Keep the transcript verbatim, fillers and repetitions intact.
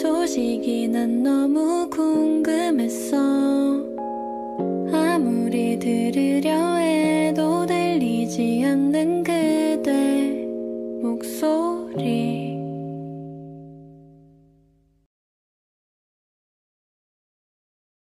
소식이 난 너무 궁금했어. 아무리 들으려 해도 들리지 않는 그대 목소리.